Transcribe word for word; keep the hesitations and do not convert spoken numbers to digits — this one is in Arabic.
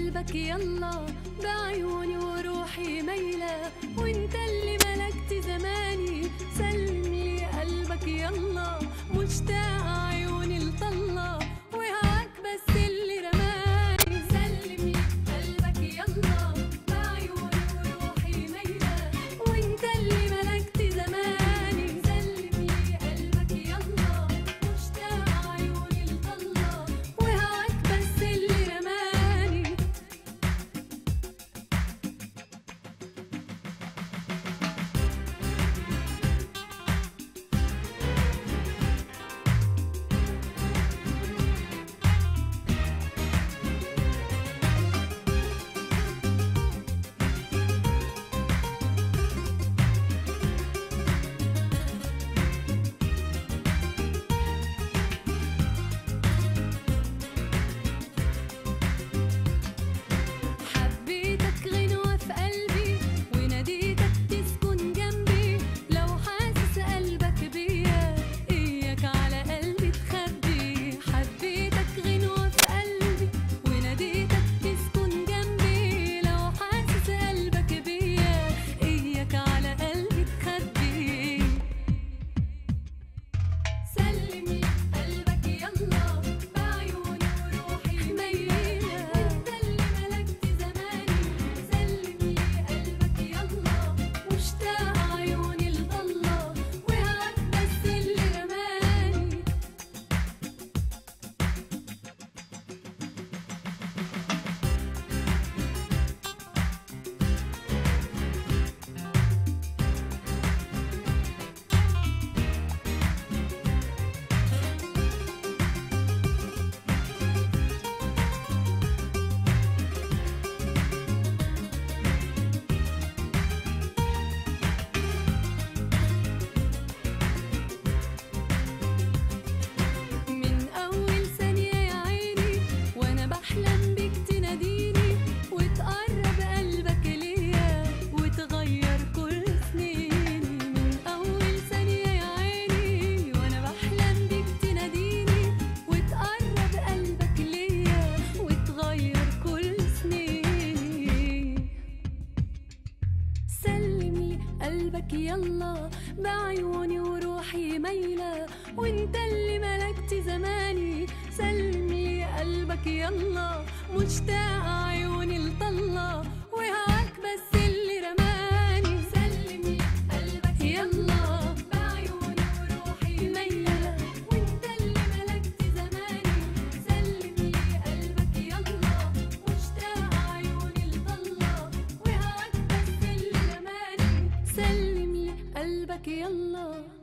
قلبك يلا بعيوني وروحي ميلة، وانت اللي ملكت زماني. سلم لي قلبك يلا، مشتاق عيوني لطلة، وهواك بس اللي رماني. سلم لي قلبك يلا بعيوني وروحي ميلة، وانت اللي ملكت زماني. سلم لي قلبك يلا، مشتاق عيوني لطلة، وهواك بس اللي رماني. قلبك يلا بعيوني وروحي ميلة، وانت اللي ملكت زماني. سلم لي قلبك يلا، مشتاق عيوني لطلة، وهواك بس اللي رماني. سلم لي قلبك يلا بعيوني وروحي ميلة، وانت اللي ملكت زماني. سلم لي قلبك يلا، مشتاق عيوني لطلة، وهواك بس اللي رماني. سلم لي قلبك يلا.